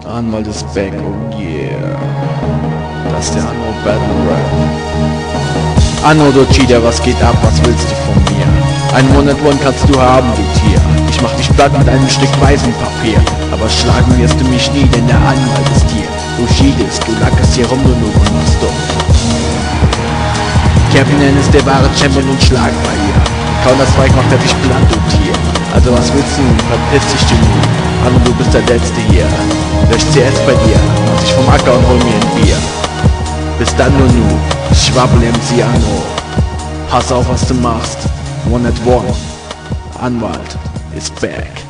Anwalt ist back, oh yeah. Das ist der Anno Battle Rap. Anno, du Cheater, was geht ab, was willst du von mir? Ein One-at-One kannst du haben, du Tier. Ich mach dich platt mit einem Stück Weißenpapier. Aber schlagen wirst du mich nie, denn der Anwalt ist hier. Du cheatest, du lackerst hier rum, du nur und machst dumm. Kevin N ist der wahre Champion und Schlagverlierer. Counter-Strike macht er dich platt, du Tier. Also was willst du nun? Verpiss dich du nun. Anno, du bist der Letzte hier. Lösch CS bei dir, mach dich vom Acker und hol mir ein Bier. Bis dann nur nu, Schwabbel MC Anno. Pass auf, was du machst. One-at-One. Anwalt ist back.